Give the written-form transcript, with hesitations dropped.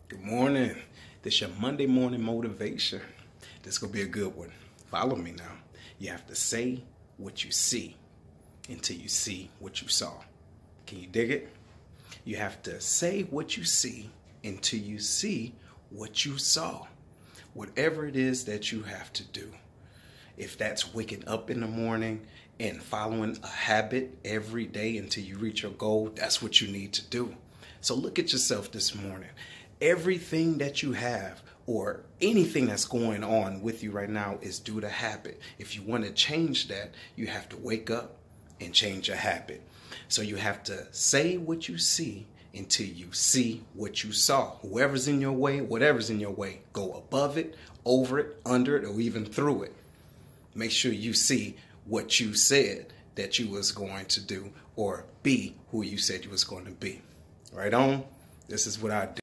Good morning. This your Monday morning motivation. This gonna be a good one. Follow me now. You have to say what you see until you see what you saw. Can you dig it? You have to say what you see until you see what you saw. Whatever it is that you have to do. If that's waking up in the morning and following a habit every day until you reach your goal, that's what you need to do. So look at yourself this morning. Everything that you have or anything that's going on with you right now is due to habit. If you want to change that, you have to wake up and change your habit. So you have to say what you see until you see what you saw. Whoever's in your way, whatever's in your way, go above it, over it, under it, or even through it. Make sure you see what you said that you was going to do or be who you said you was going to be. Right on? This is what I do.